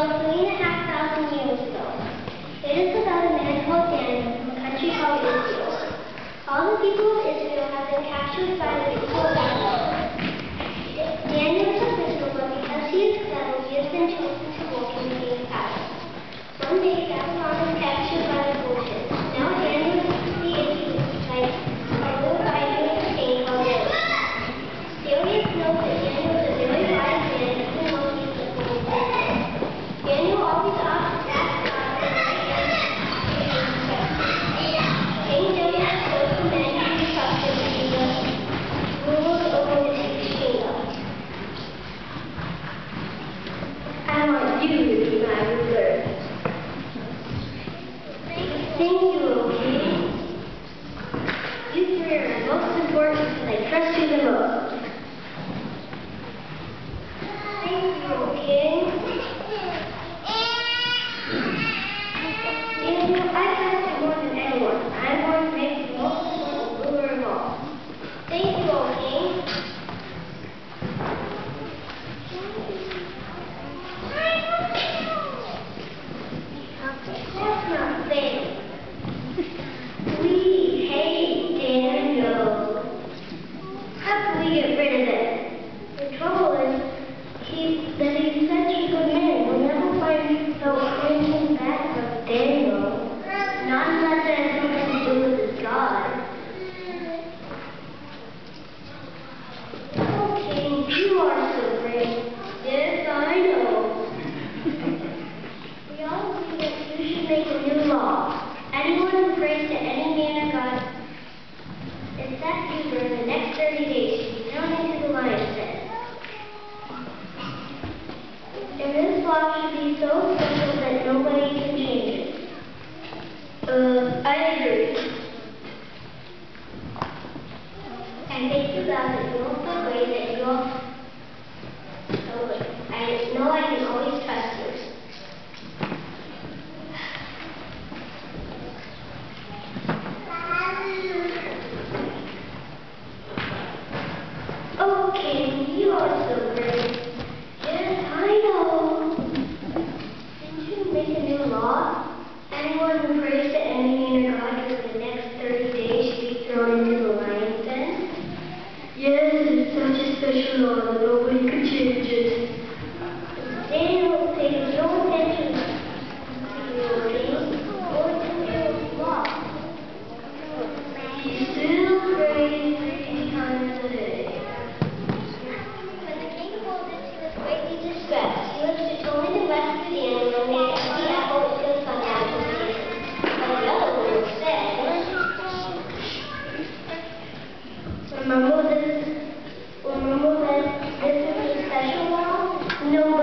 From 3,500 years ago. It is about a man called Daniel from a country called Israel. All the people of Israel have been captured by the people of Babylon. Daniel is a prisoner, but because he is clever, he has been chosen to work in the king's palace. One day, Babylon is captured by the Persians. Now Daniel is the Israelites are ruled by a new king called Darius. Darius knows that Daniel is a very wise man and he wants to keep him in Israel. Daniel always asks God for King Darius chose the men who he trusted to be the rulers over his kingdom. I want you to be my ruler. Thank you, O King. You three are the most important because I trust you the most. Thank you, O King. Daniel, I trust you more than anyone. I'm going to make you the most important ruler of all. Thank you, O King. That's not fair. We hate Daniel. How can we get rid of it? The trouble is that he's such a good man. We'll never find out anything bad from Daniel. Not unless it has something to do with his God. Oh, King, you are so great. Yes, I know. We all agree that you should make a new law. Anyone who prays to any man or God, except you, during the next 30 days should be thrown into the lion's den. And this law should be so special that nobody can change it. I agree. And thank you, God, that you are so great, that you are so good. I know I can always trust you. Okay, you are so great. Yes, I know. Didn't you make a new law? Anyone who prays to any man or God during the next 30 days should be thrown into the lion's den? Yes, it's such a special law that nobody could change it. Daniel pays no attention to your king or to your law. He still prays 3 times a day. When the king told this, he was greatly distressed. He was determined to rescue Daniel and make every apple into a fun application. But the other ruler said, Remember that this is a special law? No